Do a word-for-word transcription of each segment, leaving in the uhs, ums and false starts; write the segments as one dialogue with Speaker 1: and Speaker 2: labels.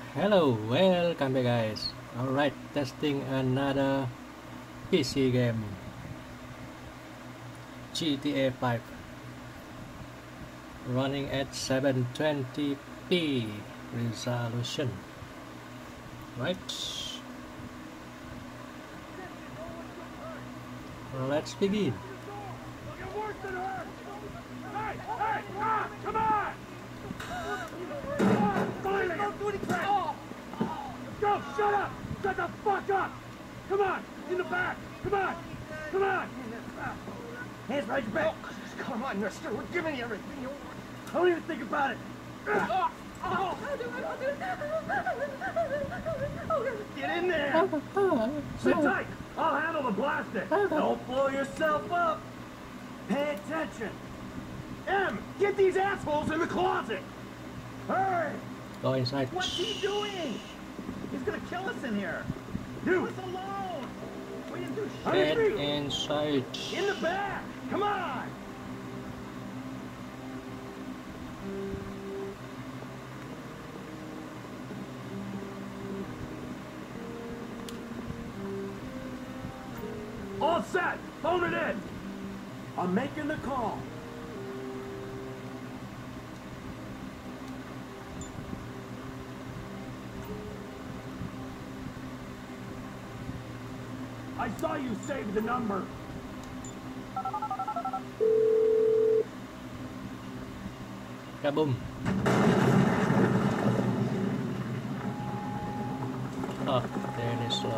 Speaker 1: Hello, welcome back guys. Alright, testing another P C game, G T A five, running at seven twenty p resolution. Right, let's begin.
Speaker 2: Go! Shut up! Shut the fuck up! Come on! In the back! Come on! Come on! Hands behind your back! Oh, come on, mister! We're giving you everything you want! Don't even think about it! Oh, oh. Get in there! Sit tight! I'll handle the blasting! Don't blow yourself up! Pay attention! M! Get these assholes in the closet! Hurry!
Speaker 1: Go inside.
Speaker 2: What's he doing? He's gonna kill us in here. You! Leave us alone! We didn't do shit!
Speaker 1: Get inside.
Speaker 2: In the back! Come on! All set! Phone it in! I'm making the call. I saw you save the number.
Speaker 1: Kaboom. Oh, there it is. Slow.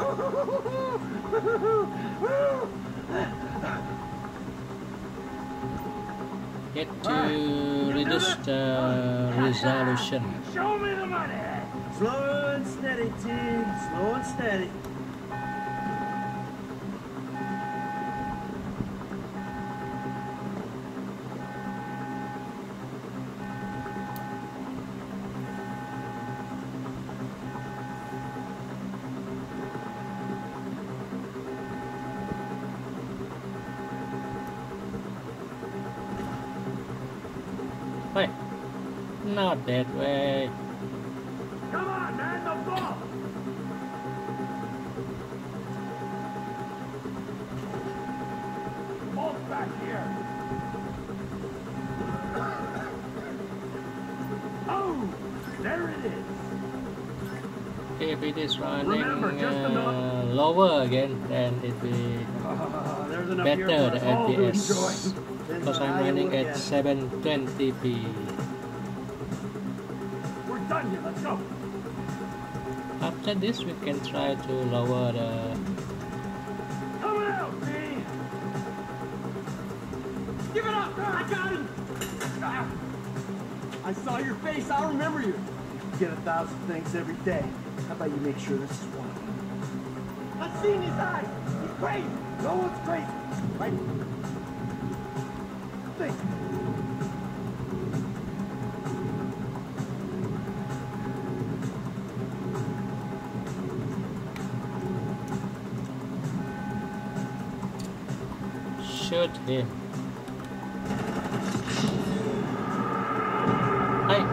Speaker 1: Get to reduce the resolution.
Speaker 2: Show me the money! Slow and steady, team. Slow and steady.
Speaker 1: Hey, not that way.
Speaker 2: Come on, man, the ball! Ball's back here. Oh, there it is.
Speaker 1: If it is running
Speaker 2: Remember, just
Speaker 1: uh,
Speaker 2: enough.
Speaker 1: lower again, then it will
Speaker 2: Uh, there's enough
Speaker 1: better
Speaker 2: here for
Speaker 1: the
Speaker 2: us all to
Speaker 1: F P S.
Speaker 2: enjoy.
Speaker 1: Because I'm running at seven twenty p.
Speaker 2: We're done here. Let's go.
Speaker 1: After this, we can try to lower the.
Speaker 2: Coming out, B. Give it up. I got him. Ah. I saw your face. I'll remember you. You get a thousand things every day. How about you make sure this is one of them? I've seen his eyes. He's crazy. No one's crazy. Right? Think.
Speaker 1: Shoot him. Hey.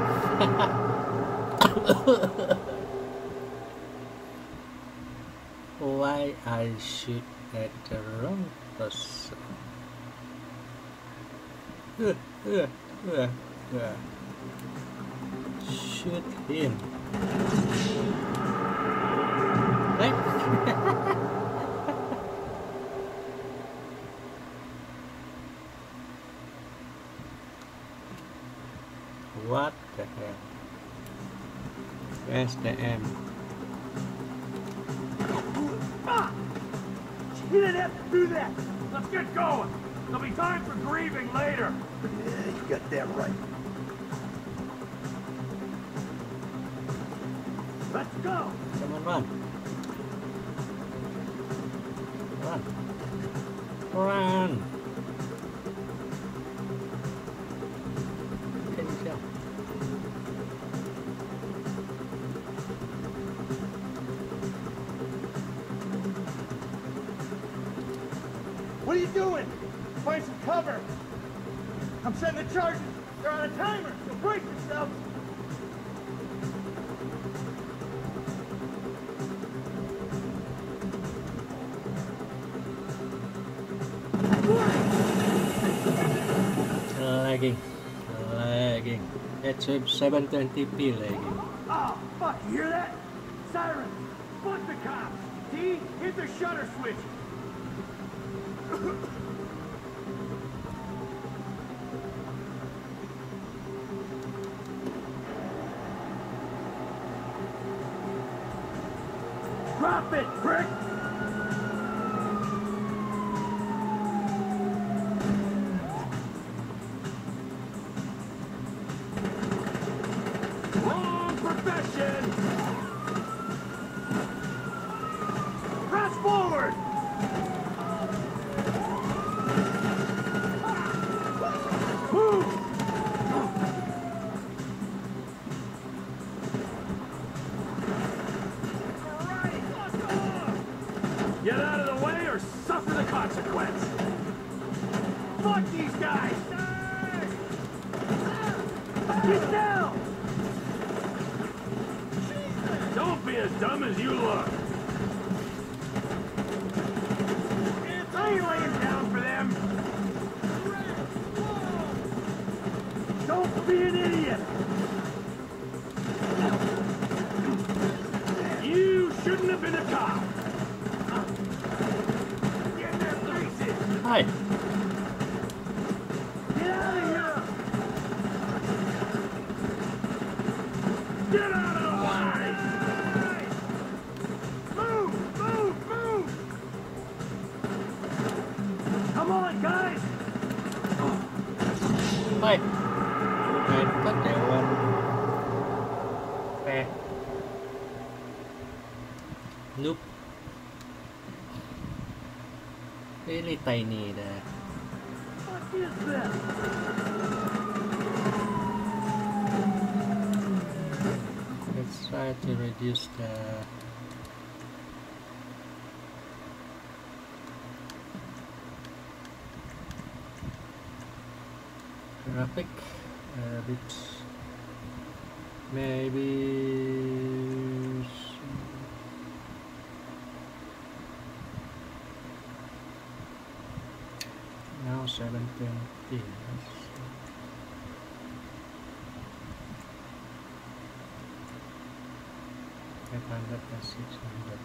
Speaker 1: Why I shoot at the wrong person? Uh, uh, uh, uh. Shoot him. Hey. What the hell? Where's the M?
Speaker 2: Ah! You didn't have to do that. Let's get going. There'll be time for grieving later. Yeah, you got that right. Let's go.
Speaker 1: Come on, run. Run. Run. Can you tell?
Speaker 2: What are you doing? Find some cover. I'm setting the charges. They're on a timer, so brace yourself.
Speaker 1: lagging. Lagging. It's seven twenty p lagging.
Speaker 2: Oh, fuck, you hear that? Sirens! Fuck the cops! T, hit the shutter switch! Drop it, prick! Wrong profession! Press forward! Move! Get out of the way or suffer the consequence! Fuck these guys! Get down! Don't be as dumb as you look! I ain't laying down for them! Don't be an idiot! You shouldn't have been a cop! Get in their faces!
Speaker 1: Hi.
Speaker 2: Get out of here! Get out of the way! Move! Move! Move! Come on, guys!
Speaker 1: Hi. Right, cut that one. Eh. Nope. Really tiny there.
Speaker 2: What is this?
Speaker 1: Let's try to reduce the graphic a bit. Maybe now seven twenty. Five hundred and six hundred.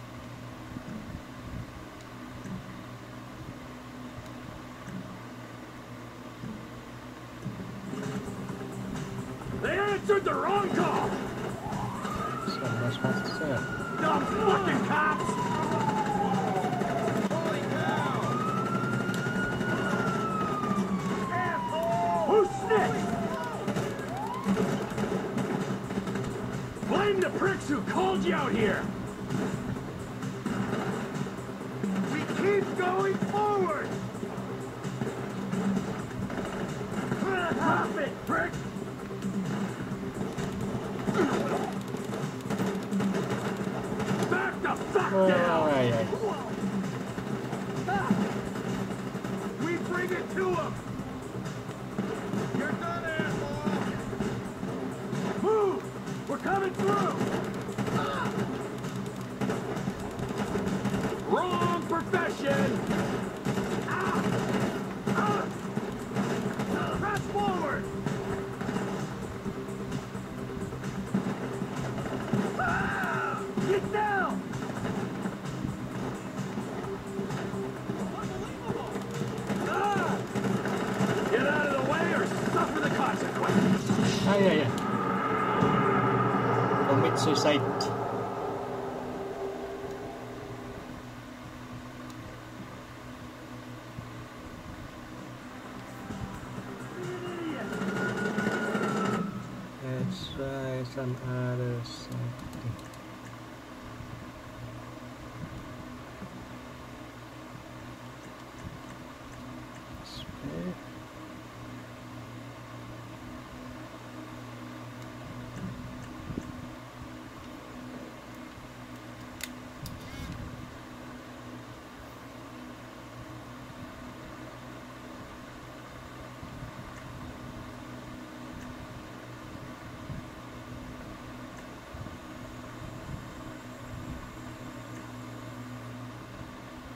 Speaker 2: They answered the wrong call!
Speaker 1: So much faster.
Speaker 2: Dumb fucking cops! Holy cow! Asshole! Who snitched? Blame the pricks who called you out here! We keep going forward! Drop it, prick! Back the fuck
Speaker 1: Oh,
Speaker 2: down!
Speaker 1: aye, aye.
Speaker 2: Ah! We bring it to him! You're done, asshole! Move! We're coming through! Ah! Wrong profession! Ah! Ah! Ah! Press forward! Ah! Get down! Ah! Get out of the way or suffer the consequences!
Speaker 1: Ah, yeah, yeah. Commit suicide. Let's try some other something. Spare.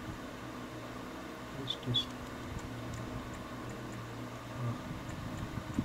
Speaker 1: What's this? Oh.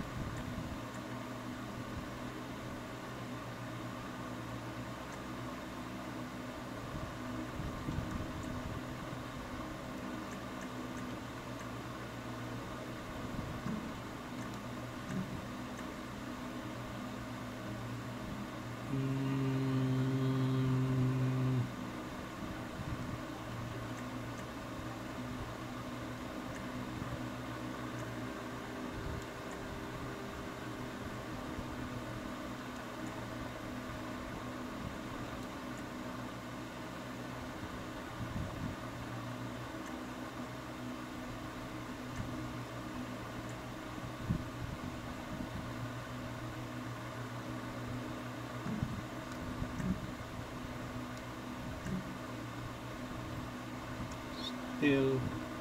Speaker 1: Still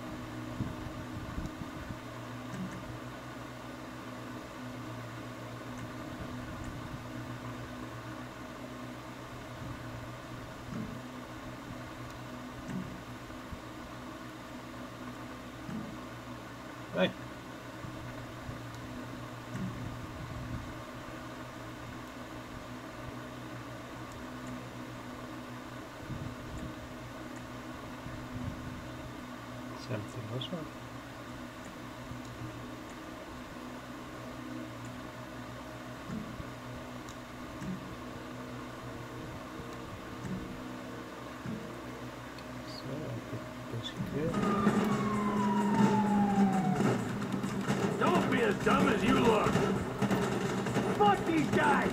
Speaker 1: right. Something was wrong. So I think that's good.
Speaker 2: Don't be as dumb as you look. Fuck these guys.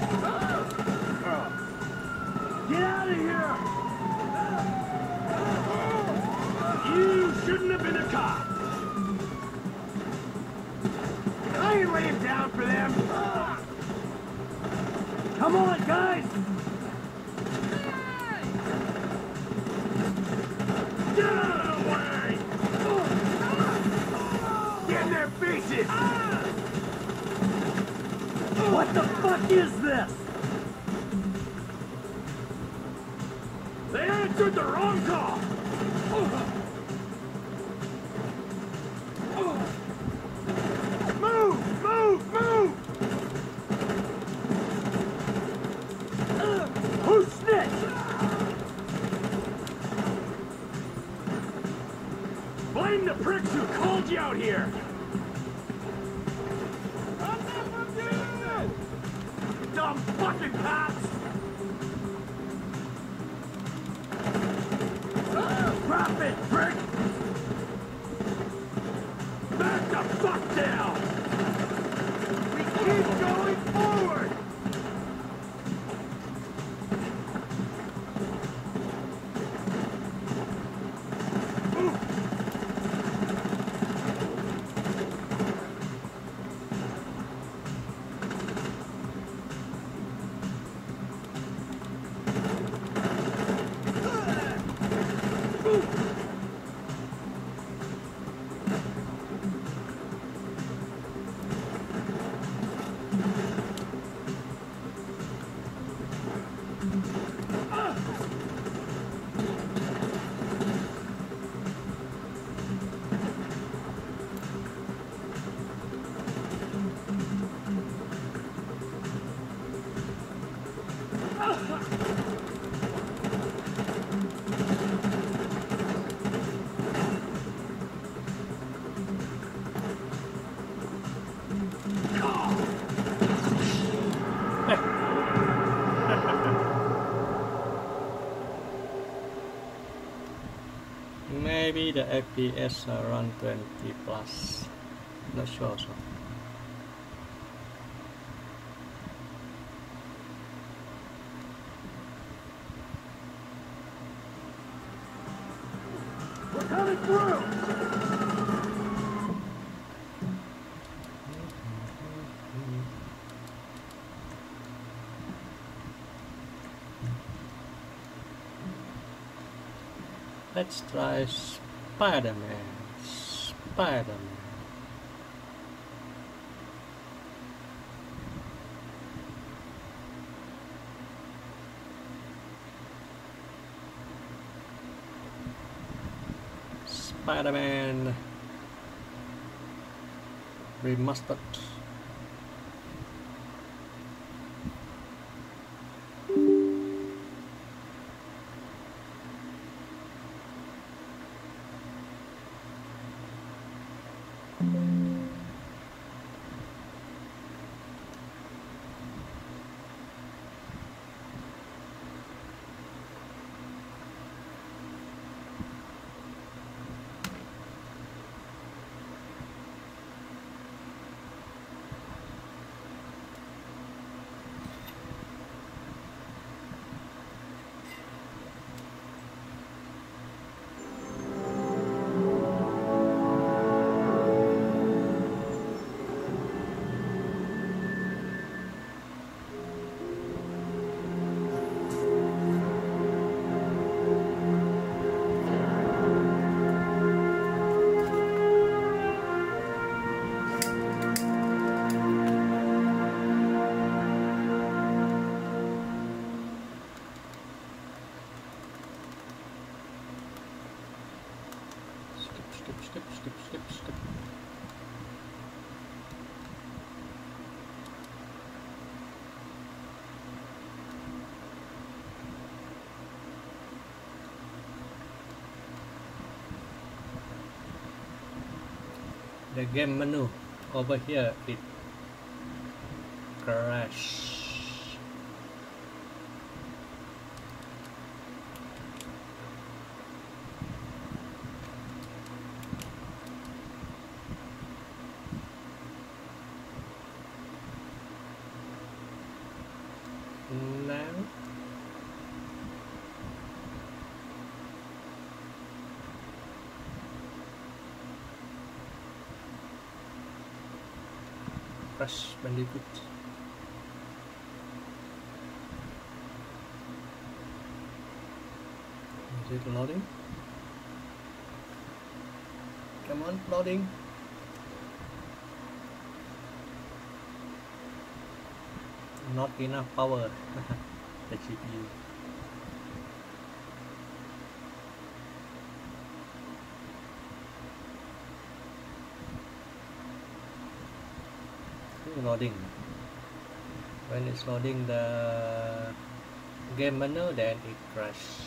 Speaker 2: Get out of here. You shouldn't have been a cop. I ain't laying down for them. Come on, guys. Get out of the way. Get in their faces. What the fuck is this? They answered the wrong call. Move! Move! Move! Who snitched? Blame the pricks who called you out here! I'm never doing this! Dumb fucking cops! Drop it, prick! Back the fuck down! We keep going forward!
Speaker 1: Maybe the F P S around twenty plus. Not sure. So.
Speaker 2: We're coming through!
Speaker 1: Let's try Spider-Man. Spider-Man. Spider-Man Remastered. skip, skip, skip, skip. The game menu over here, it crash. Now Crash Bandicoot. Is it loading? Come on, loading. Not enough power. The G P U. Loading. When it's loading the game menu, then it crashes.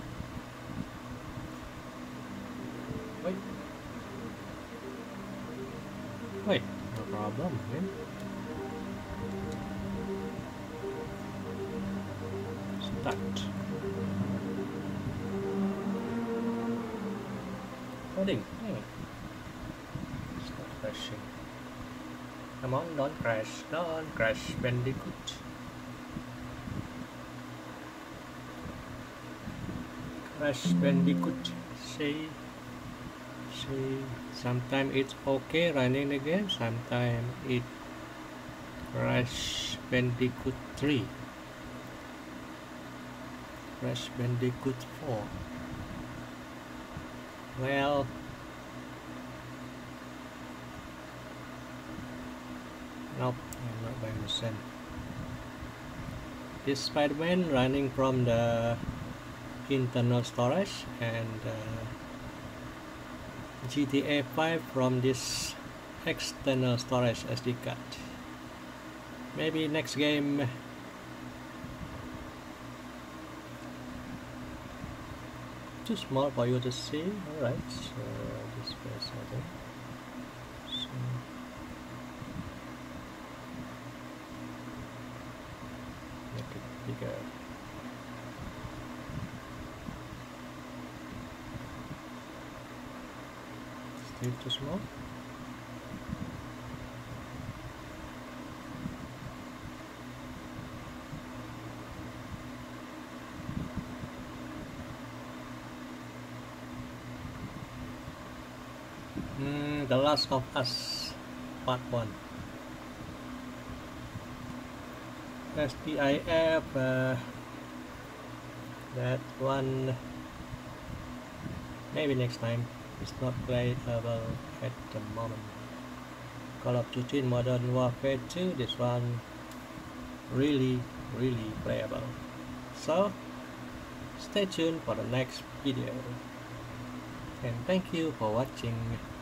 Speaker 1: Wait. Wait, no problem, man. Start. Loading. Hey. It's not crashing. Come on, don't crash, don't crash, Bandicoot. Crash Bandicoot. See, see. Sometimes it's okay running the game, sometimes it Crash Bandicoot three. Crash Bandicoot four. Well, nope, I'm not going to send. This Spider-Man running from the internal storage, and uh, G T A five from this external storage S D card. Maybe next game too small for you to see. Alright, so this place I think. So make it bigger. Still too small. Mm, The Last of Us Part one. S T I F, uh, that one maybe next time. It's not playable at the moment. Call of Duty Modern Warfare two, this one really really playable. So stay tuned for the next video, and thank you for watching.